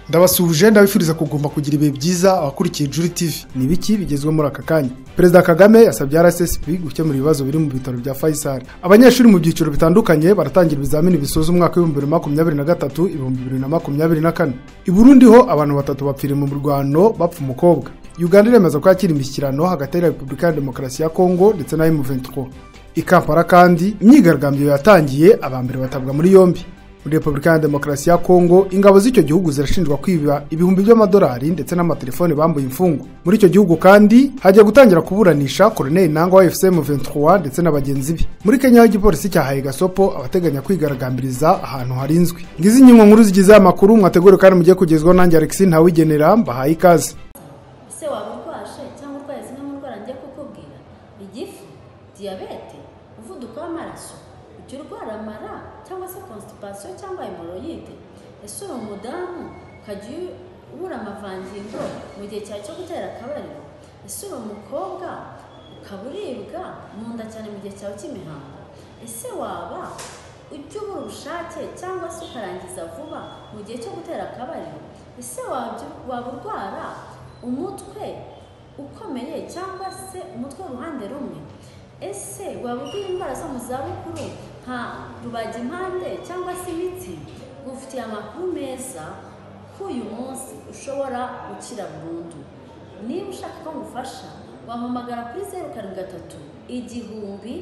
Ndabasuhuje ndabifuriza kugomba kugira ibihe byiza abakurikiye Juri TV. Ni biki bigezwe muri aka kanya? Perezida Kagame yasabye RSSB gukemura ibibazo biri mu bitaro bya Faisal. Abanyeshuri mu byiciro bitandukanye baratangira ibizamini bisoza umwaka wa 2023-2024. I Burundi ho abantu batatu bapfiriye mu murwano bapfa umukobwa. Uganda iremeza ko yakira imishyikirano hagati ya Repubulika ya Demokarasi ya Kongo ndetse na M23. I Kampala kandi imyigaragambyo yatangiye abambere batabwa muri yombi. Muri Repubulika ya Demokarasi ya Kongo ingabo z'icyo gihugu zirashinjwa kwiba ibihumbi by'amadolari ndetse n'amatelefone bambuye imfungo. Muri icyo gihugu kandi hagiye gutangira kuburanisha Colonel Nangwa wa FCM 23 ndetse n'abagenzi be. Muri Kenya igipolisi cyahaye gasopo abateganya kwigaragambiriza ahantu harinzwe. Ngizi nyingo nkuru zigize amakuru mwategure kandi mugiye kugezwa nanjye Alexis Ntawigenera mbahaye ikaze. Se wabukwashe cyangwa urwaye zimwe mu ndwara ngiye kukubwira igifu, diabete, umuvuduko w'amaraso, urwara amara cyangwa se constipation cyangwa hemorrhoid. Ese uri umudamu kagiye ubura amavangingo mu gihe cyo gutera akabariro. Ese uri umukobwa ukaburibwa mu nda cyane mu gihe cyawe cy'imihango. Ese waba ujya ubura ubushake cyangwa se ukarangiza vuba mu gihe cyo gutera akabariro. Ese waba urwara umutwe ukomeye cyangwa se umutwe uruhande rumwe. Ese waba ugira indwara zo mu zabukuru nka rubagimpande cyangwa se imitsi. Ufitiye amakuru meza ko uyu munsi ushobora gukira burundu. Niba ushaka ko ngufasha wampamagara kuri 073 igihumbi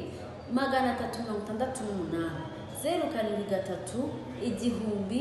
368 073 igihumbi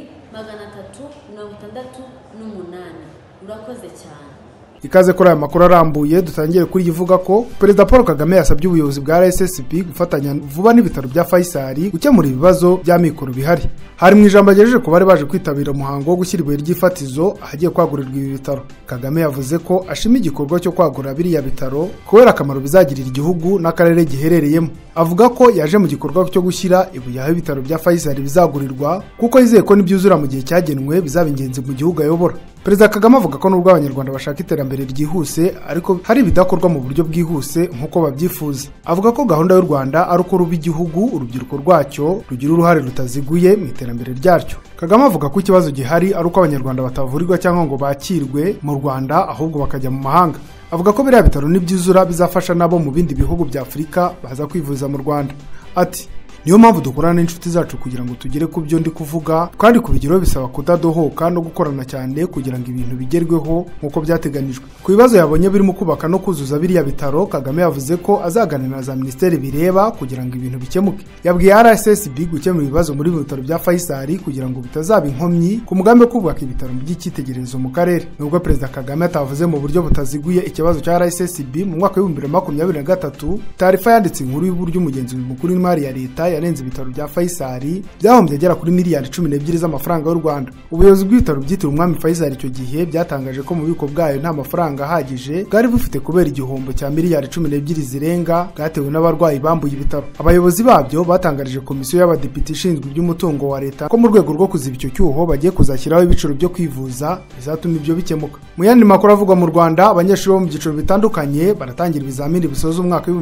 368. Urakoze cyane. Ikaze kuri aya makuru arambuye dutangiye kuri yivuga ko Perezida Paul Kagame yasabye ubuyobozi bwa RSSB gufatanya vuba n'ibitaro bya Faisal gukemura ibibazo bya mikoro bihari. Hari mu ijambo agejeje ko bari baje kwitabira umuhango wo gushyira ibuye ry'ifatizo ahagiye kwagurirwa ibi bitaro. Kagame yavuze ko ashima igikorwa cyo kwagura biriya bitaro kubera akamaro bizagirira igihugu n'akarere giherereyemo. Avuga ko yaje mu gikorwa cyo gushyira ibuye aho ibitaro bya Faisal bizagurirwa kuko yizeye ko nibyuzura mu gihe cyagenwe bizaba ingenzi mu gihugu ayobora. Perezida Kagame avuga ko nubwo abanyarwanda bashaka iterambere ryihuse ariko hari ibidakorwa mu buryo bwihuse nk'uko babyifuza. Avuga ko gahunda y'u Rwanda ari uko ruba igihugu urubyiruko rwacyo rugira uruhare rutaziguye mu iterambere ryaryo. Kagame avuga ko ikibazo gihari ari uko abanyarwanda batavurirwa cyangwa ngo bakirwe mu Rwanda ahubwo bakajya mu mahanga. Avuga ko biriya bitaro nibyuzura bizafasha nabo mu bindi bihugu bya Afurika baza kwivuza mu Rwanda. Ati niyo mpamvu dukorana n'inshuti zacu kugira ngo tugere ku byo ndi kuvuga kandi kubigiraho bisaba kudadohoka no gukorana cyane kugira ngo ibintu bigerweho nk'uko byateganijwe. Ku bibazo yabonye birimo kubaka no kuzuza biriya bitaro Kagame yavuze ko azaganira na za ministeri bireba kugira ngo ibintu bikemuke. Yabwiye RSSB gukemura ibibazo muri bitaro bya Faisal kugira ngo bitazaba inkomyi ku mugambi wo kubaka ibitaro by'icyitegererezo mu karere. Nubwo Perezida Kagame atavuze mu buryo butaziguye ikibazo cya RSSB mu mwaka wa 2023 tarifa yanditse inkuru y'uburyo umugenzuzi mukuru w'imari ya leta yarenze ibitaro bya Faisal byahombye agera kuri miliyari 12 z'amafaranga y'u Rwanda. Ubuyobozi bw'ibitaro byitiriwe umwami Faisal icyo gihe byatangaje ko mu biko bwayo nta mafaranga ahagije bwari bufite kubera igihombo cya miliyari 12 zirenga bwatewe n'abarwayi bambuye ibitaro. Abayobozi babyo batangarije komisiyo y'abadepite ishinzwe iby'umutungo wa leta ko mu rwego rwo kuziba icyo cyuho bagiye kuzashyiraho ibiciro byo kwivuza bizatuma ibyo bikemuka. Mu yandi makuru avugwa mu Rwanda abanyeshuri bo mu byiciro bitandukanye baratangira ibizamini bisoza umwaka wa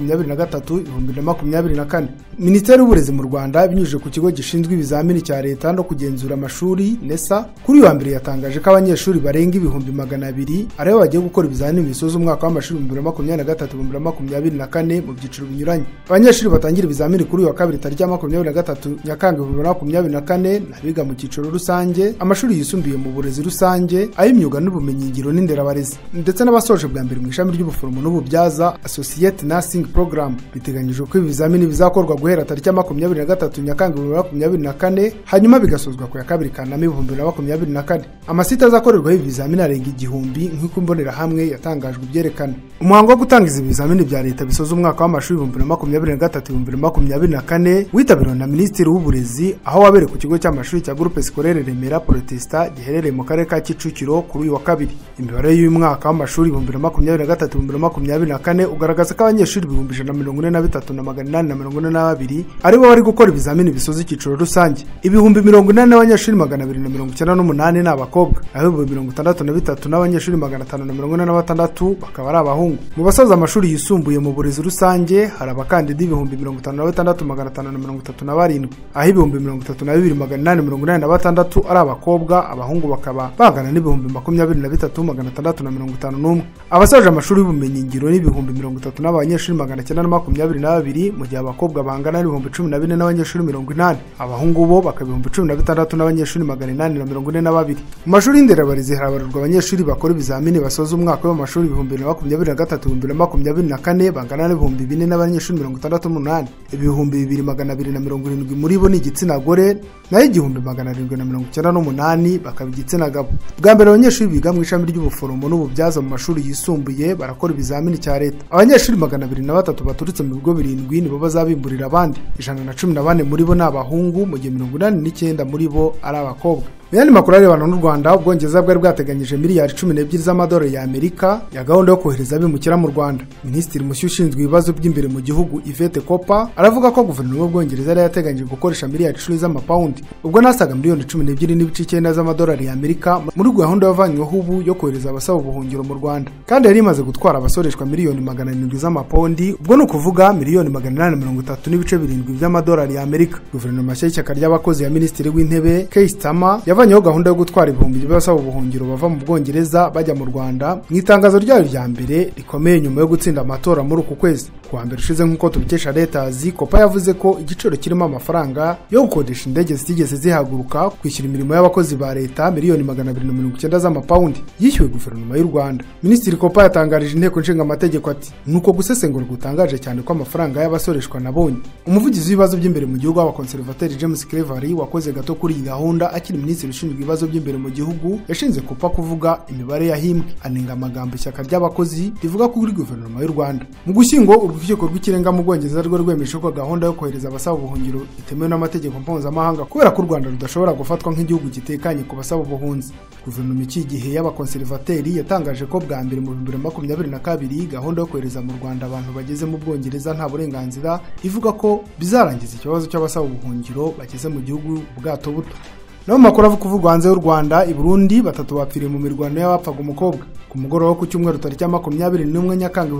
2023-2024. Minisiteri y'Uburezi mu Rwanda binyujije ku kigo gishinzwe ibizamini cya leta no kugenzura amashuri NESA kuri uyu wa mbere yatangaje ko abanyeshuri barenga ibihumbi 200 aribo bagiye gukora ibizamini bisoza umwaka w'amashuri 2023-2024 mu byiciro binyuranye. Abanyeshuri batangira ibizamini kuri uyu wa kabiri tariki ya 23 Nyakanga 2024 n'abiga mu cyiciro rusange, amashuri yisumbuye mu burezi rusange, ay'imyuga n'ubumenyingiro n'inderabarezi ndetse n'abasoje bwa mbere mu ishami ry'ubuforomo n'ububyaza Associate Nursing Program. Biteganyijwe ko ibizamini bizakorwa guhera tariki ya 23 Nyakanga 2024 hanyuma bigasozwa ku ya 2 Kanama 2024. Amasite azakorerwaho ibizamini arenga igihumbi nk'uko imbonera hamwe yatangajwe byerekana. Umuhango wo gutangiza ibizamini bya leta bisoza umwaka w'amashuri 2023-2024 witabiriwe na Minisitiri w'Uburezi aho wabere ku kigo cy'amashuri cya Groupe Scolaire Remera Protesta giherereye mu karere ka Kicukiro kuri uyu wa kabiri. Imibare y'uyu mwaka w'amashuri 2023-2024 ugaragaza ko abanyeshuri 143,842 kabiri aribo bari gukora ibizamini bisoza icyiciro rusange. Ibihumbi 80 n'abanyeshuri 298 ni abakobwa, aho ibihumbi 63 n'abanyeshuri 546 bakaba ari abahungu. Mu basoza amashuri yisumbuye mu burezi rusange hari abakandida ibihumbi 56,537, aho ibihumbi 32,886 ari abakobwa, abahungu bakaba bangana n'ibihumbi 23,651. Abasoje amashuri y'ubumenyi ngiro n'ibihumbi 30 n'abanyeshuri 922, mu gihe abakobwa bangana n'ibihumbi 14 n'abanyeshuri 80, abahungu bo bakaba ibihumbi 16 n'abanyeshuri 842. Mu mashuri y'inderabarezi harabarurwa abanyeshuri bakora ibizamini basoza umwaka w'amashuri 2023-2024 bangana n'ibihumbi 4 n'abanyeshuri 68, ibihumbi 2,270 muri bo ni igitsina gore, naho igihumbi 798 bakaba igitsina gabo. Bwa mbere abanyeshuri biga mu ishami ry'ubuforomo n'ububyaza mu mashuri yisumbuye barakora ibizamini cya leta. Abanyeshuri 203 baturutse mu bigo 7 nibo bazabimburira abandi, 114 muri bo ni abahungu, mu gihe 89 muri bo ari abakobwa. Yandi makuru arebana n'u Rwanda, Ubwongereza bwari bwateganyije miliyari 12 z'amadolari ya Amerika ya gahunda yo kohereza abimukira mu Rwanda. Minisitiri mushya ushinzwe ibibazo by'imbere mu gihugu Yvette Cooper aravuga ko guverinoma y'Ubwongereza yari yateganyije gukoresha miliyari 10 z'amapawundi, ubwo nasaga miliyoni 12.9 z'amadolari ya Amerika muri gahunda yavanyweho ubu yo kohereza abasaba ubuhungiro mu Rwanda, kandi yari imaze gutwara abasoreshwa miliyoni 700 z'amapawundi, ubwo no kuvuga miliyoni 830.7 by'amadolari ya Amerika. Guverinoma y'ishyaka ry'abakozi ya Minisitiri w'Intebe Keir Starmer yavanyeho gahunda yo gutwara ibihumbi by'abasaba ubuhungiro bava mu Bwongereza bajya mu Rwanda mu itangazo ryayo rya mbere rikomeye nyuma yo gutsinda amatora muri uku kwezi. Kuwa mbere ushize nk'uko tubikesha Reuters, Cooper yavuze ko igiciro kirimo amafaranga yo gukodesha indege zitigeze zihaguruka kwishyura imirimo y'abakozi ba leta miliyoni 290 z'amapawundi yishyuwe guverinoma y'u Rwanda. Minisitiri Cooper yatangarije inteko nshinga amategeko ati nuko gusesengura gutangaje cyane ko amafaranga y'abasoreshwa nabonye. Umuvugizi w'ibibazo by'imbere mu gihugu w'abakonservateri James Cleverly wakoze gato kuri iyi gahunda akiri minisitiri ushinzwe ibibazo by'imbere mu gihugu yashinze Cooper kuvuga imibare yahimbwe, anenga amagambo ishyaka ry'abakozi rivuga ko kuri guverinoma y'u Rwanda. Mu gushyingo urukiko rw'ikirenga mu Bwongereza rwo rwemeje ko gahunda yo kohereza abasaba ubuhungiro itemewe n'amategeko mpuzamahanga kubera ko u Rwanda rudashobora gufatwa nk'igihugu gitekanye ku basaba ubuhunzi. Guverinoma iki gihe y'abakonservateri yatangaje ko bwa mbere mu 2022 gahunda yo kohereza mu Rwanda abantu bageze mu Bwongereza nta burenganzira ivuga ko bizarangiza ikibazo cy'abasaba ubuhungiro bageze mu gihugu bwato buto. No makuru avugwa hanze y'u Rwanda, i Burundi batatu bapfiriye mu mirwano y'abapfaga umukobwa. Ku mugoroba ku cyumweru tariki 21 Nyakanga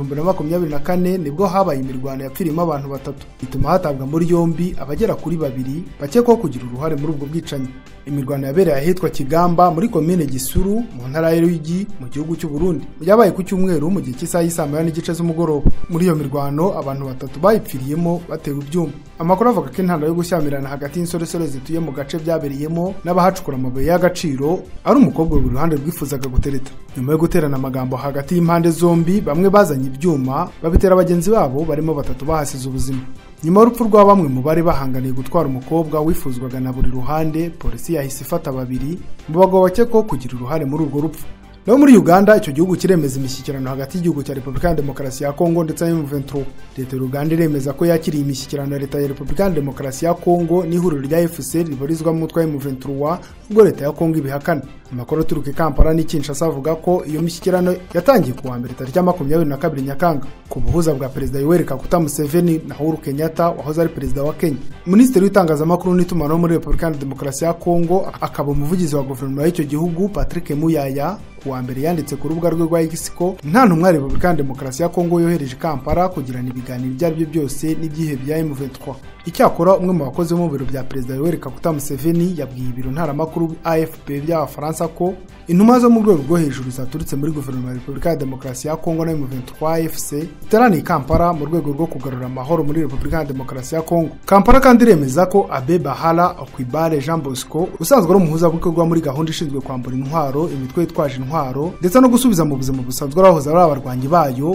2024 nibwo habaye imirwano yapfiriyemo abantu batatu, bituma hatabwa muri yombi abagera kuri 2 bakekwaho kugira uruhare muri ubwo bwicanyi. Imirwano yabereye ahitwa Kigamba muri komine Gisuru mu ntara y'Uruyigi mu gihugu cy'u Burundi. Yabaye ku cyumweru mu gihe cy'isaha y'isambaya n'igice z'umugoroba. Muri iyo mirwano abantu batatu bayipfiriyemo batewe ibyuma. Amakuru avuga ko intandaro yo gushyamirana hagati y'insoresore zituye mu gace byabereyemo n'abahacukura amabuye y'agaciro ari umukobwa buri ruhande rwifuzaga gutereta. Nyuma yo guterana amagambo hagati y'impande zombi, bamwe bazanye ibyuma babitera abagenzi babo barimo batatu bahasize ubuzima. Nyuma y'urupfu rwa bamwe mu bari bahanganiye gutwara umukobwa wifuzwaga na buri ruhande, polisi yahise ifata 2 mu bagabo bakekwaho kugira uruhare muri urwo rupfu. No muri Uganda, icyo gihugu kiremeza imishyikirano hagati y'igihugu cya Repubulika ya Demokarasi ya Kongo ndetse na M23. Leta y'u Uganda iremeza ko yakiriye imishyikirano ya Leta ya Repubulika ya Demokarasi ya Kongo n'ihuriro rya FCR ribarizwa mu mutwe wa M23, ubwo Leta ya Kongo ibihakana. Amakuru aturuka Kampala ni Kinshasa avuga ko iyo mishyikirano yatangiye kuwa mbere tariki 22 Nyakanga ku buhuza bwa Perezida Yoweri Kaguta Museveni na Uhuru Kenyatta wahoze ari Perezida wa Kenya. Minisitiri w'itangazamakuru n'itumanaho muri Repubulika ya Demokarasi ya Kongo akaba umuvugizi wa guverinoma y'icyo gihugu Patrick Muyaya kuwa mbere yanditse ku rubuga rwe rwa X ko nta ntumwa Repubulika ya Demokarasi ya Kongo yohereje Kampala kugirana ibiganiro ibyo aribyo byose n'igihe bya M23. Icyakora umwe mu bakozi bo mu biro bya Perezida Yoweri Kaguta Museveni yabwiye ibiro ntaramakuru AFP by'Abafaransa ko intumwa zo mu rwego rwo hejuru zaturutse muri guverinoma ya Repubulika ya Demokarasi ya Kongo na M23 AFC iteraniye Kampala mu rwego rwo kugarura amahoro muri Repubulika ya Demokarasi ya Kongo. Kampala kandi remeza ko Abe Bahala Okwibale Jean Bosco usanzwe ari umuhuza w'ibikorwa muri gahunda ishinzwe kwambura intwaro imitwe yitwaje intwaro ndetse no gusubiza mu buzima busanzwe abahoze ari abarwanyi bayo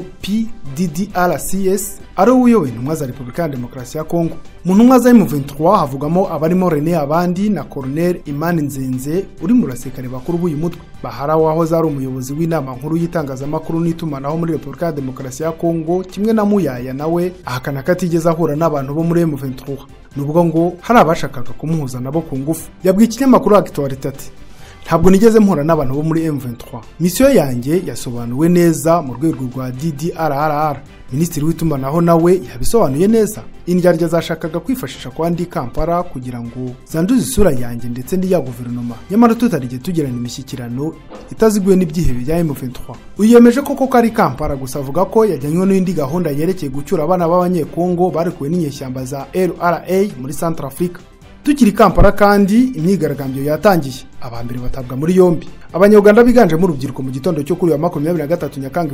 PDDRCS ari uyoboye intumwa za Repubulika ya Demokarasi ya Kongo. Mu ntumwa za M23 havugamo abarimo René Abandi na Colonel Imani Nzenze uri mu basirikare bakuru b'uyu mutwe. Bahara wahoze ari umuyobozi w'inama nkuru y'itangazamakuru n'itumanaho muri Repubulika ya Demokarasi ya Kongo kimwe na Muyaya nawe ahakana ko atigeze ahura n'abantu bo muri M23 nubwo ngo hari abashakaga kumuhuza nabo ku ngufu. Yabwiye ikinyamakuru Actualité ati ntabwo nigeze mpura n'abantu bo muri M23. Misiyo yanjye yasobanuwe neza mu rwego rwa DDRRR. Minisitiri w'itumanaho nawe yabisobanuye neza. Indyarya zashakaga kwifashisha kwa ndi Kampala kugira ngo zanduze isura yanjye ndetse n'iya guverinoma, nyamara tutarige tugirana imishyikirano itaziguye n'ibyihebe bya M23. Uyemeje koko ko ari Kampala gusa avuga ko yajyanywe n'indi gahunda yerekeye gucyura abana b'abanyekongo barekuwe n'inyeshyamba za LRA muri Centrafrica. Tukiri Kampala kandi imyigaragambyo yatangiye, abambere batabwa muri yombi. Abanyarwanda biganje mu rubyiruko mu gitondo cyo kuri wa 23 Nyakanga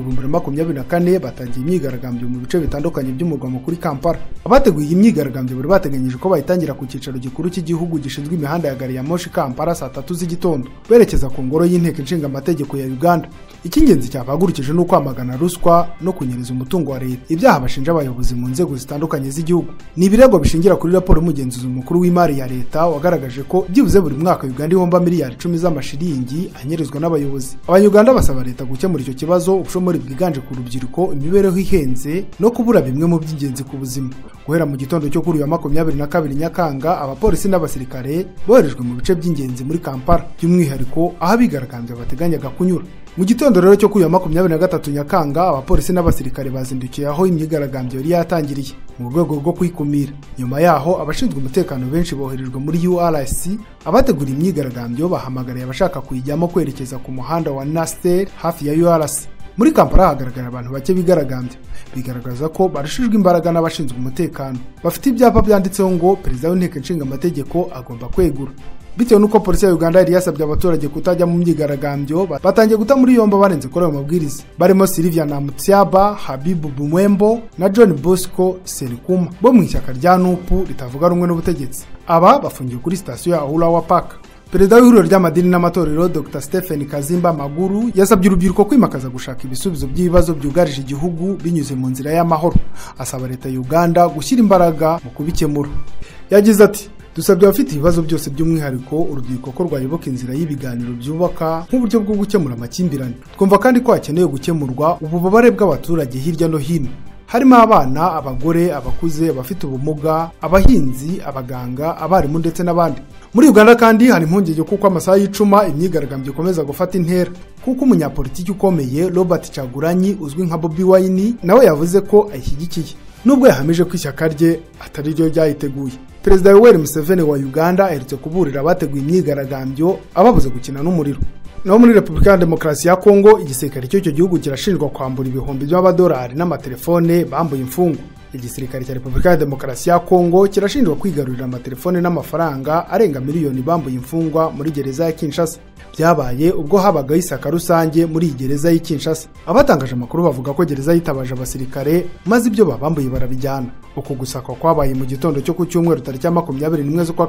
2024 batangiye imyigaragambyo mu bice bitandukanye by'umurwa mukuru Kampala. Abateguye imyigaragambyo bari bateganyije ko bayitangira ku cyicaro gikuru cy'igihugu gishinzwe imihanda ya gari ya moshi Kampala saa 3 z'igitondo berekeza ku ngoro y'inteko nshinga amategeko ya Uganda. Icy'ingenzi cyabagurukije no kwamagana ruswa no kunyereza umutungo wa leta, ibyaha bashinja abayobozi mu nzego zitandukanye z'igihugu. Ni ibirego bishingira kuri raporo y'umugenzuzi mukuru w'imari ya leta wagaragaje ko byibuze buri mwaka Uganda ihomba miliyari 10 z'amashiringi anyerezwa n'abayobozi. Abanyarwanda basaba leta gukemura icyo kibazo, ubushomeri bwiganje ku rubyiruko, imibereho ihenze no kubura bimwe mu by'ingenzi ku buzima. Guhera mu gitondo cyo kuri wa 22 Nyakanga, abapolisi n'abasirikare boherejwe mu bice by'ingenzi muri Kampala, by'umwihariko aho abigaragambye bateganyaga kunyura. Mu gitondo rero cyo kuri wa 23 Nyakanga, abapolisi n'abasirikare bazindukiye aho imyigaragambyo yari yatangiriye mu rwego rwo kwikumira. Nyuma yaho abashinzwe umutekano benshi boherejwe muri URC. Abategura imyigaragambyo bahamagariye abashaka kuyijyamo kwerekeza ku muhanda wa Nasser hafi ya URC. Muri Kampala hagaragara abantu bake bigaragambye, bigaragaza ko barushijwe imbaraga n'abashinzwe umutekano. Bafite ibyapa byanditseho ngo perezida w'inteko nshinga amategeko agomba kwegura. Bitewe nuko polisi ya Uganda yari yasabye abaturage kutajya mu myigaragambyo, batangiye guta muri yombo barenze kuri ayo mabwiriza. Barimo Sylvia Namutyaba, Habibu Bumwembo na John Bosco Serikuma bo mu ishyaka rya NUP ritavuga rumwe n'ubutegetsi. Aba bafungiye kuri sitasiyo ya Ulawa Park. Perezida w'ihuriro ry'amadini n'amatorero Dr. Stephen Kazimba Maguru yasabye urubyiruko kwimakaza gushaka ibisubizo by'ibibazo byugarije igihugu binyuze mu nzira y'amahoro. Asaba leta ya Uganda gushyira imbaraga mu kubikemura. Yagize ati: dusabye abafite ibibazo byose by'umwihariko urubyiruko ko rwayoboka inzira y'ibiganiro byubaka nk'uburyo bwo gukemura amakimbirane. Twumva kandi ko hakenewe gukemurwa ububabare bw'abaturage hirya no hino, harimo abana, abagore, abakuze, abafite ubumuga, abahinzi, abaganga, abarimu ndetse n'abandi. Muri Uganda kandi hari impungenge kuko amasaha y'icuma imyigaragambyo ikomeza gufata intera, kuko umunyapolitiki ukomeye Robert Kyagulanyi uzwi nka Bobi Wine nawe yavuze ko ayishyigikiye, nubwo yahamije ko ishyaka rye atari ryo ryayiteguye. Perezida Yoweri Museveni wa Uganda aherutse kuburira abateguye imyigaragambyo ababuze gukina n'umuriro. Naho muri Repubulika ya Demokarasi ya Kongo, igisirikare cy'icyo gihugu kirashinjwa kwambura ibihumbi by'amadolari n'amatelefone bambuye imfungwa. Igisirikare cya Repubulika ya Demokarasi ya Kongo kirashinjwa kwigarurira amatelefone n'amafaranga arenga miliyoni bambuye imfungwa muri gereza ya Kinshasa. Byabaye ubwo habaga isaka rusange muri gereza ya Kinshasa. Abatangaje amakuru bavuga ko gereza yitabaje abasirikare maze ibyo babambuye barabijyana. Uko gusaka kwabaye mu gitondo cyo ku cyumweru tariki 21 z'ukwa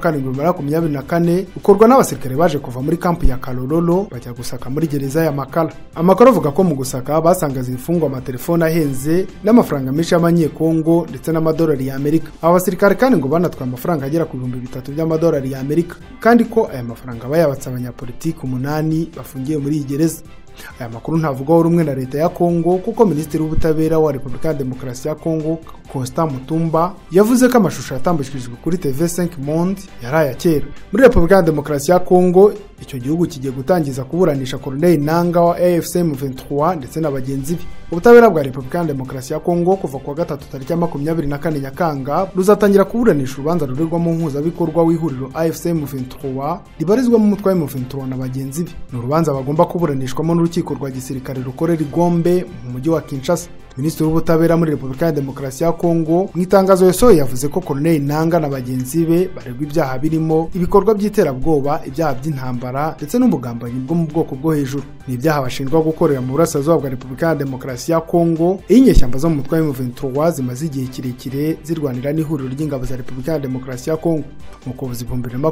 2024 ukorwa n'abasirikare baje kuva muri kampu ya Kalololo bajya gusaka muri gereza ya Makala. Amakuru avuga ko mu gusaka basangaza imfungwa amatelefone ahenze n'amafaranga menshi y'amanyekongo ndetse n'amadolari ya Amerika. Aba basirikare kandi ngo banatwaye amafaranga agera ku 3,000 by'amadolari ya Amerika, kandi ko aya mafaranga bayabatse abanyapolitiki 8 bafungiye muri iyi gereza. Aya makuru ntavugaho rumwe na leta ya Kongo, kuko Minisitiri w'Ubutabera wa Repubulika ya Demokarasi ya Kongo Constant Mutumba yavuze ko amashusho yatambukijwe kuri TV5 Monde yari aya kera. Muri Repubulika ya Demokarasi ya Kongo, icyo gihugu kigiye gutangiza kuburanisha Colonel Nanga wa AFC M23 ndetse na bagenzi be. Ubutabera bwa Repubulika ya Demokarasi ya Kongo kuva ku wa 3 tariki 24 Nyakanga ruzatangira kuburanisha urubanza rurerwamo mpuzabikorwa w'ihuriro AFC M23 ribarizwamo umutwe wa M23 na bagenzi be. Ni urubanza bagomba kuburanishwamo n'urukiko rwa gisirikare rukorera i Gombe mu mujyi wa Kinshasa. Minisitiri w'Ubutabera muri Repubulika ya Demokarasi ya Kongo mu itangazo yasohoye yavuze ko Colonel Nanga na bagenzi be baregwa ibyaha birimo ibikorwa by'iterabwoba, ibyaha by'intambara ndetse n'umugambanyi bwo mu bwoko bwo hejuru. Ni ibyaha bashinjwa gukorera mu burasirazuba bwa Repubulika ya Demokarasi ya Kongo, inyeshyamba zo mu mutwe wa M23 zimaze igihe kirekire zirwanira n'ihuriro ry'ingabo za Repubulika ya Demokarasi ya Kongo. Mu Ukuboza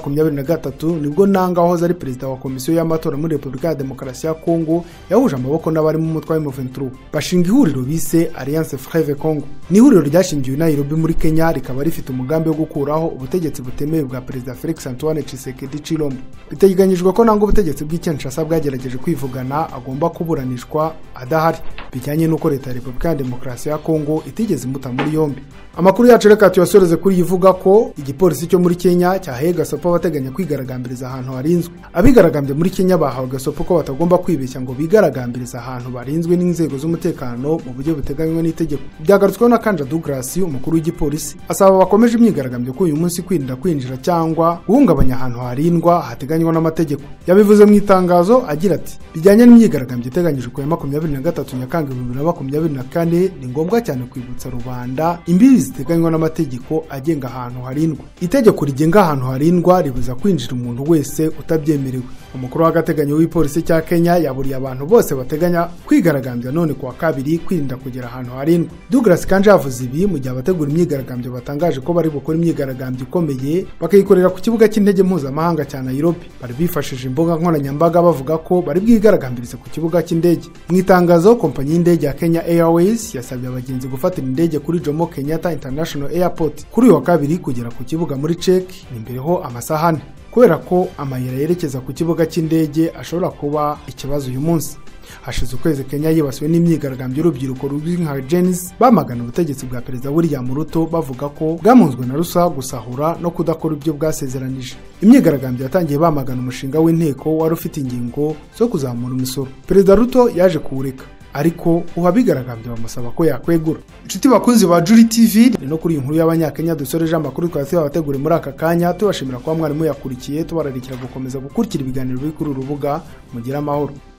2023 nibwo Nanga wahoze ari perezida wa komisiyo y'amatora muri Repubulika ya Demokarasi ya Kongo yahuje amaboko n'abari mu mutwe wa M23 bashinga ihuriro bise Alliance Fleuve Congo. Ni ihuriro ryashingiwe Nairobi muri Kenya, rikaba rifite umugambi wo gukuraho ubutegetsi butemewe bwa Perezida Felix Antoine Tshisekedi Tshilombo. Biteganyijwe ko nanga ubutegetsi bw'Kinshasa bwagerageje kwivugana agomba kuburanishwa adahari, bijyanye n'uko leta ya Repubulika ya Demokarasi ya Kongo itigeze imuta muri yombi. Amakuru yacu reka tuyasoreze kuri ivuga ko igipolisi cyo muri Kenya cyahaye gasopo abateganya kwigaragambiriza ahantu harinzwe. Abigaragambye muri Kenya bahawe gasopo ko batagomba kwibeshya ngo bigaragambiriza ahantu barinzwe n'inzego z'umutekano mu buryo buteganywa n'itegeko. Byagarutsweho na Kanja Douglas, umukuru w'igipolisi, asaba bakomeje imyigaragambyo ko uyu munsi kwirinda kwinjira cyangwa guhungabanya ahantu harindwa hateganywa n'amategeko. Yabivuze mu itangazo agira ati, bijyanye n'imyigaragambyo iteganyijwe ku ya 23 Nyakanga 2024 ni ngombwa cyane kwibutsa rubanda imbibi ziteganywa n'amategeko agenga ahantu harindwa. Itegeko rigenga ahantu harindwa ribuza kwinjira umuntu wese utabyemerewe. Umukuru w'agateganyo w'ipolisi cya Kenya yaburiye abantu bose bateganya kwigaragambya none kuwa kabiri kwirinda kugera ahantu harindwa. Douglas Kanja yavuze ibi mu gihe abategura imyigaragambyo batangaje ko bari gukora imyigaragambyo ikomeye bakayikorera ku kibuga cy'indege mpuzamahanga cya Nairobi. Bari bifashishije imbuga nkoranyambaga bavuga ko bari bwigaragambirize ku kibuga cy'indege. Mu itangazo, kompanyi y'indege ya Kenya Airways yasabye abagenzi gufatira indege kuri Jomo Kenyatta International Airport kuri uyu wa kabiri kugera ku kibuga muri Czech nimbereho amasaha 4 kubera ko amayira yerekeza ku kibuga cy'indege ashobora kuba ikibazo uyu munsi. Hashize ukwezi Kenya yibasiwe n'imyigaragambyo y'urubyiruko ruzwi nka Gens bamagana ubutegetsi bwa Perezida William Ruto bavuga ko bwamunzwe na rusa gusahura no kudakora ibyo bwasezeranije. Imyigaragambyo yatangiye bamagana umushinga w'inteko wari ufite ingingo zo kuzamura imisoro. Perezida Ruto yaje kuwureka, ariko uhabigaragambye bamusaba ko yakwegura. Inshuti bakunzi ba Juri TV, no kuri inkuru y'abanyakenya dusoreje amakuru twase abategure muri aka kanya, tubashimira kwa mwarimu yakurikiye, tubararikira gukomeza gukurikira ibiganiro biri kuri urubuga. Mugira amahoro.